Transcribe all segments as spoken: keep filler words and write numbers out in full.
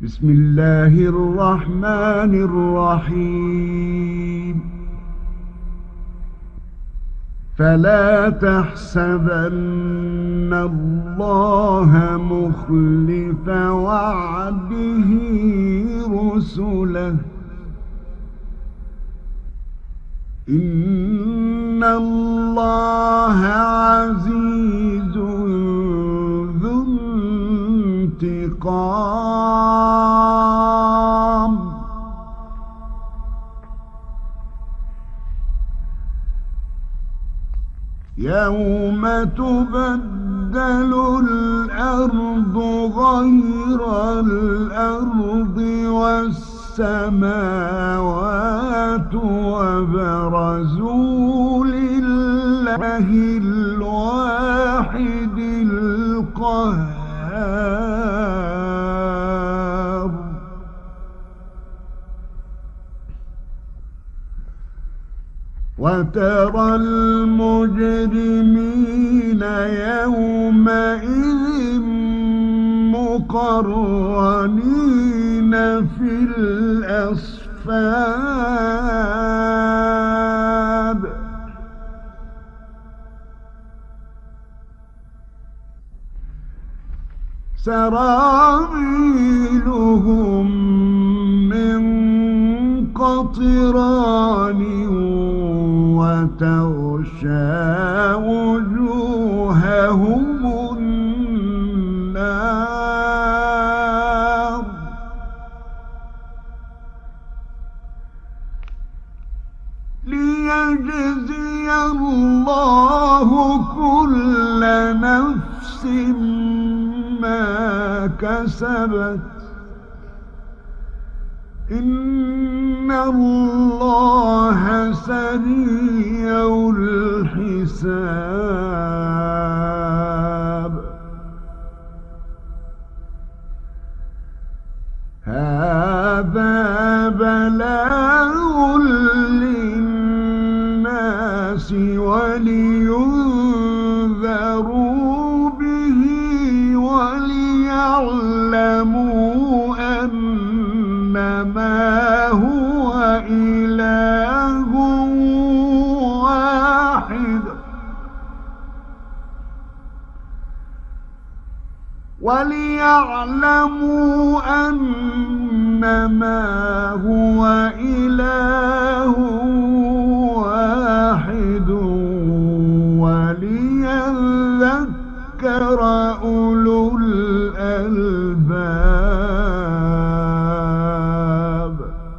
بسم الله الرحمن الرحيم فلا تحسبن الله مخلف وعده رسله إن الله عزيز ذو انتقام يوم تبدل الأرض غير الأرض والسماوات وبرزوا لله الواحد القهار وترى المجرمين يومئذ مقرنين في الأصفاد سرابيلهم من قطران وتغشى وجوههم النار ليجزي الله كل نفس ما كسبت إن الله سريع الحساب هذا بلاغ للناس ولينذروا به وليعلموا أنما هو إله واحد وليعلموا أنما هو إله واحد وليذكر أولو الألباب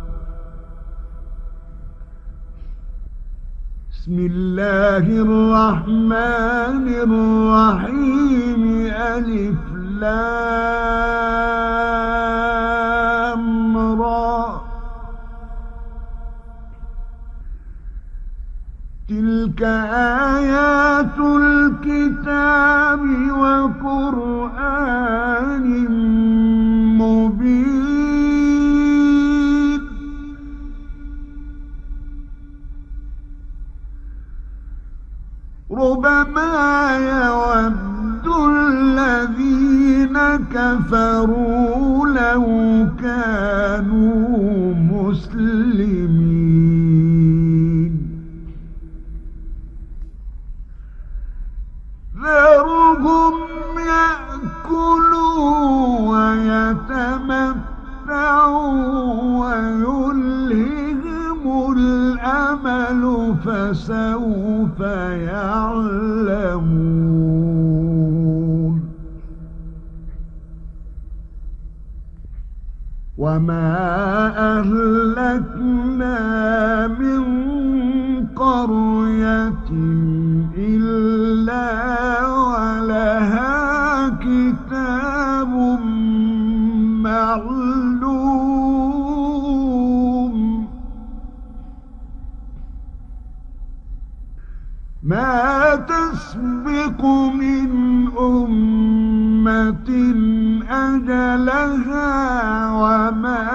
بسم الله الرحمن الرحيم ألف لام را تلك آيات الكتاب وقرآن مبين ربما يود الذين كفروا لو كانوا مسلمين ذرهم يأكلوا ويتمتعوا ويلههم الأمل فسوف يعلمون وما أهلكنا من قرية إلا ولها كتاب معلوم ما تسبق من أمة أجلها وما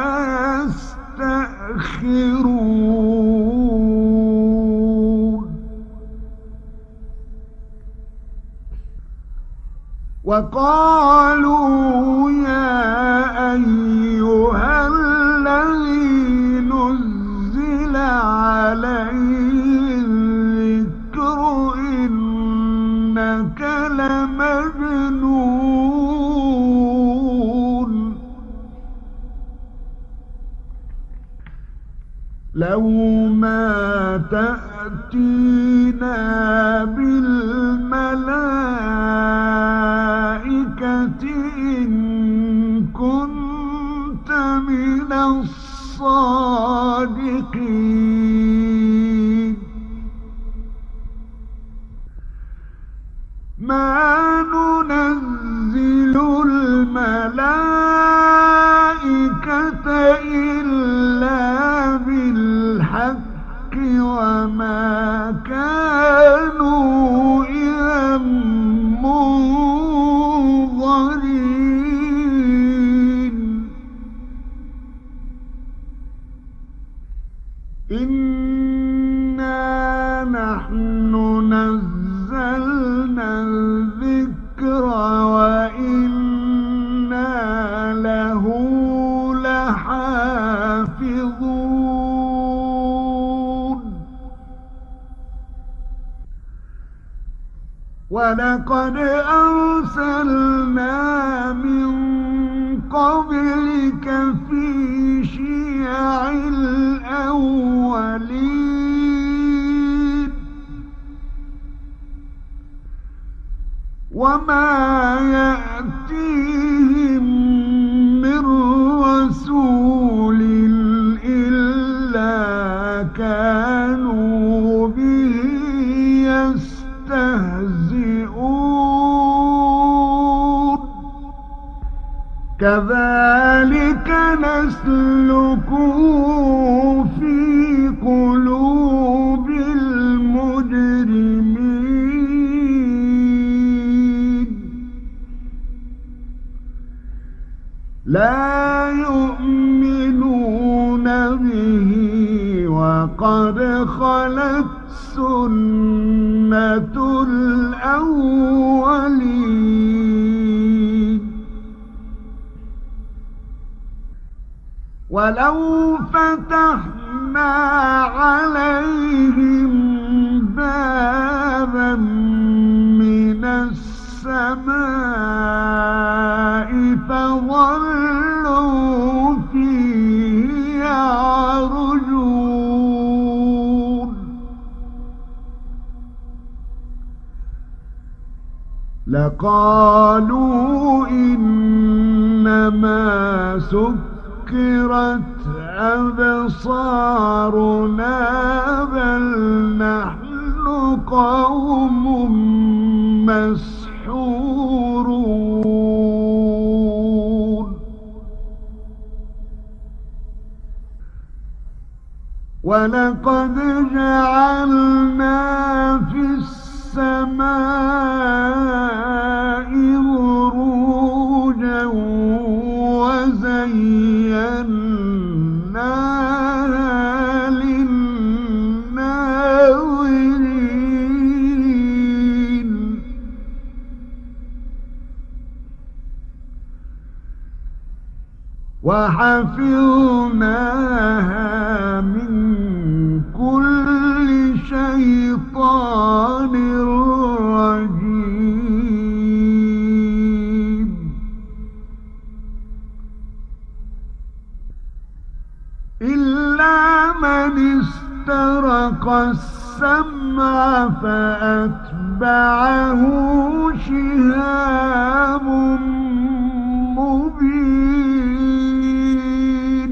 يستأخرون وقالوا يا أيها لو ما تأتينا بالملائكة إن كنت من الصادقين ما ننزل الملائكة إلا بالحق وما كانوا إذا منظرين إنا نحن نزلنا الذكر وإنا له لحافظون ولقد أرسلنا من قبلك في شيع الأولين وما يأتيهم من رسول إلا كانوا به يستهزئون كذلك نسلكه في قلوب المجرمين لا يؤمنون به وقد خلت سنة الأولين ولو فتحنا عليهم بابا من السماء فظلوا فيه يعرجون لقالوا إنما سكرت أبصارنا بل نحن قوم مسحورون ولقد جعلنا في السماء بروجا وزيناها للناظرين وحفظناها من كل شيطان رجيم إلا من استرق السمع فأتبعه شهاب مبين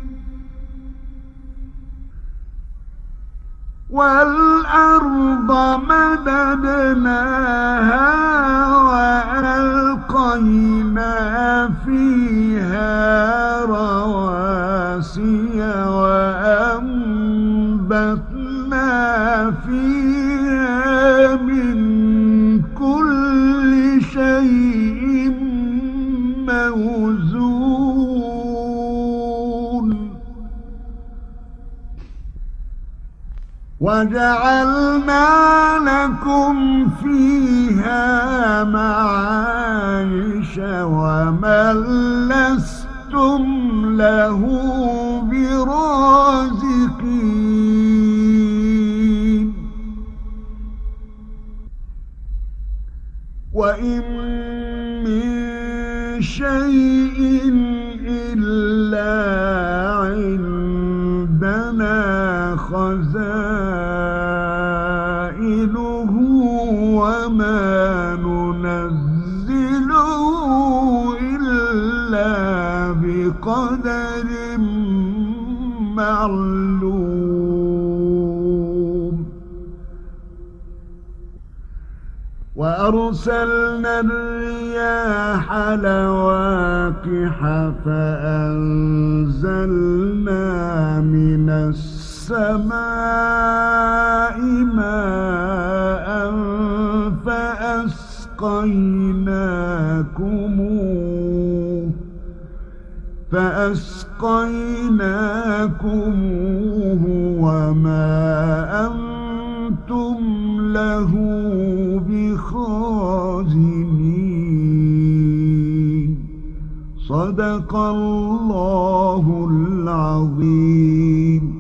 والأرض مددناها وألقينا فيها رواسي وأنبتنا فيها من كل شيء موزون وجعلنا لكم فيها معايش ومن لستم له برازقين وإن من شيء إلا عندنا بقدر معلوم وأرسلنا الرياح لواقح فأنزلنا من السماء ماء فأسقيناكموه فأسقيناكموه وما أنتم له بخازنين صدق الله العظيم.